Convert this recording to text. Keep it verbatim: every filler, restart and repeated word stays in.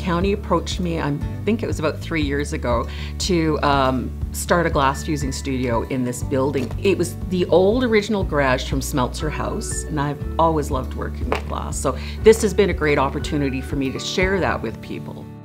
County approached me, I think it was about three years ago, to um, start a glass fusing studio in this building. It was the old original garage from Smeltzer House, and I've always loved working with glass. So this has been a great opportunity for me to share that with people.